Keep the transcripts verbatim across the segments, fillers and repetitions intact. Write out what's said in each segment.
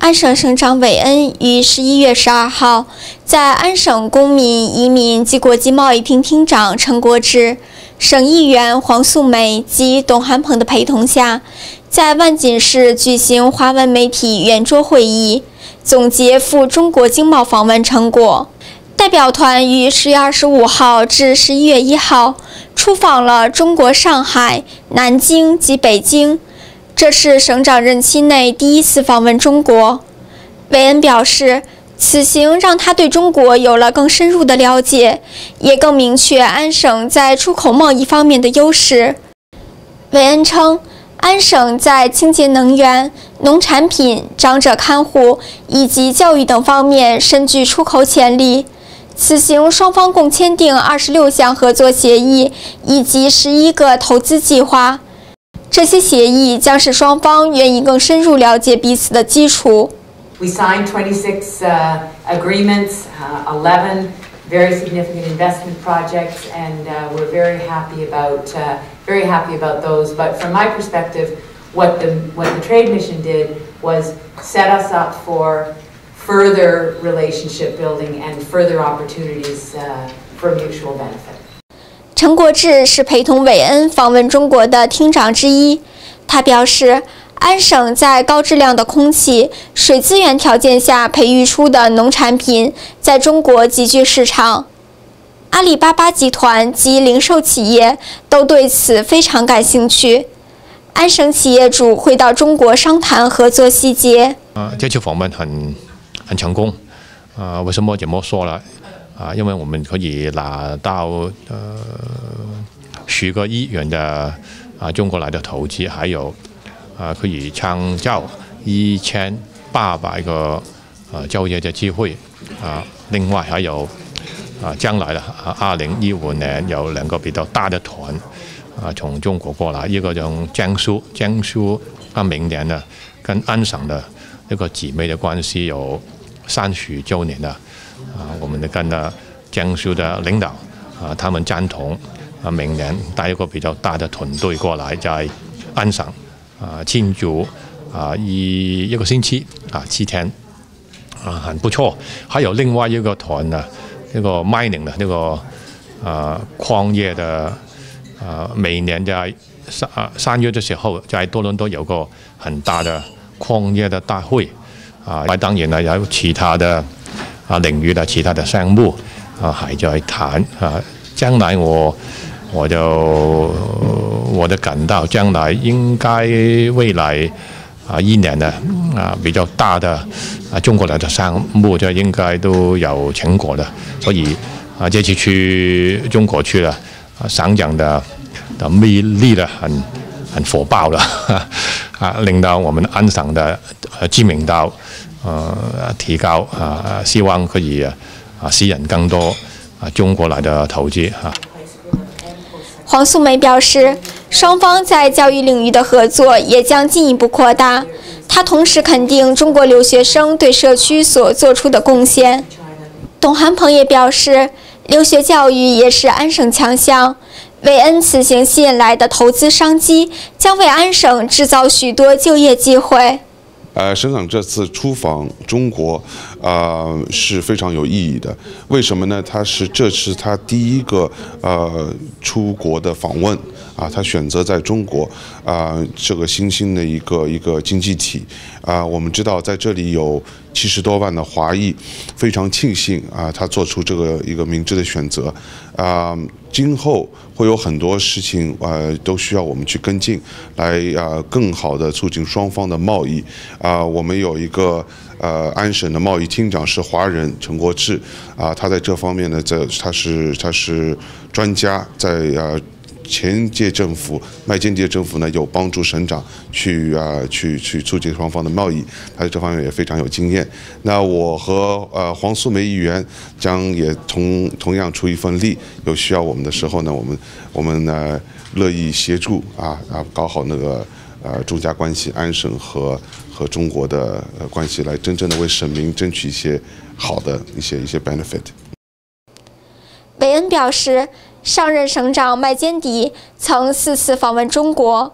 安省省长韦恩于十一月十二号在安省公民、移民及国际贸易厅厅长陈国志、省议员黄素梅及董涵鹏的陪同下，在万锦市举行华文媒体圆桌会议，总结赴中国经贸访问成果。代表团于十月二十五号至十一月一号出访了中国上海、南京及北京。这是省长任期内第一次访问中国。韦恩表示，此行让他对中国有了更深入的了解，也更明确安省在出口贸易方面的优势。韦恩称，安省在清洁能源、农产品、长者看护以及教育等方面深具出口潜力。此行双方共签订二十六项合作协议以及十一个投资计划。这些协议将是双方愿意更深入了解彼此的基础。 We signed twenty-six uh, agreements, uh, eleven very significant investment projects, and uh, we're very happy about uh, very happy about those. But from my perspective, what the what the trade mission did was set us up for further relationship building and further opportunities uh, for mutual benefit. 陈国志是陪同韦恩访问中国的厅长之一。他表示，安省在高质量的空气、水资源条件下培育出的农产品，在中国极具市场。阿里巴巴集团及零售企业都对此非常感兴趣。安省企业主会到中国商谈合作细节。 啊，这次访问很很成功。啊，为什么这么说呢？啊，因为我们可以拿到呃十个亿元的啊中国来的投资，还有啊可以创造一千八百个呃就业的机会啊。另外还有啊将来的啊二零一五年有两个比较大的团啊从中国过来，一个从江苏，江苏啊明年呢跟安省的一个姊妹的关系有三十周年了。啊，我们跟的江苏的领导啊，他们赞同啊，明年带一个比较大的团队过来，在安省啊庆祝啊一一个星期啊七天啊，很不错。还有另外一个团呢，那个 mining 的那个啊矿业的啊，每年在三啊三月的时候，在多伦多有个很大的矿业的大会啊，当然呢有其他的。啊，领域的其他的项目啊，还在谈啊。将来我我就我的感到，将来应该未来啊一年呢啊比较大的啊中国来的项目，就应该都有成果的。所以啊，这次去中国去了，啊，省长的的魅力呢很很火爆了啊，令到我们安省的呃知名度。呃，提高啊，希望可以啊吸引更多啊中国来的投资啊。 黄素梅表示，双方在教育领域的合作也将进一步扩大。她同时肯定中国留学生对社区所做出的贡献。董涵鹏也表示，留学教育也是安省强项。韦恩此行吸引来的投资商机，将为安省制造许多就业机会。 呃，省长这次出访中国，啊、呃、是非常有意义的。为什么呢？他是这是他第一个呃出国的访问啊，他选择在中国啊、呃、这个新兴的一个一个经济体啊、呃。我们知道在这里有七十多万的华裔，非常庆幸啊，他做出这个一个明智的选择啊。今后会有很多事情，呃，都需要我们去跟进，来啊，更好的促进双方的贸易。啊，我们有一个呃安省的贸易厅长是华人陈国志，啊，他在这方面呢，在他是他是专家，在啊。前届政府、麦建杰政府呢，有帮助省长去啊、呃、去去促进双方的贸易，他在这方面也非常有经验。那我和呃黄素梅议员将也同同样出一份力，有需要我们的时候呢，我们我们呢乐意协助啊啊搞好那个呃中加关系，安省和和中国的呃关系，来真正的为省民争取一些好的一些一些 benefit。 韦恩表示，上任省长麦坚迪曾四次访问中国。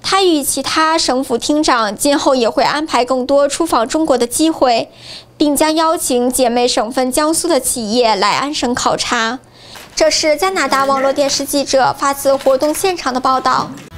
他与其他省府厅长今后也会安排更多出访中国的机会，并将邀请姐妹省份江苏的企业来安省考察。这是加拿大网络电视记者发自活动现场的报道。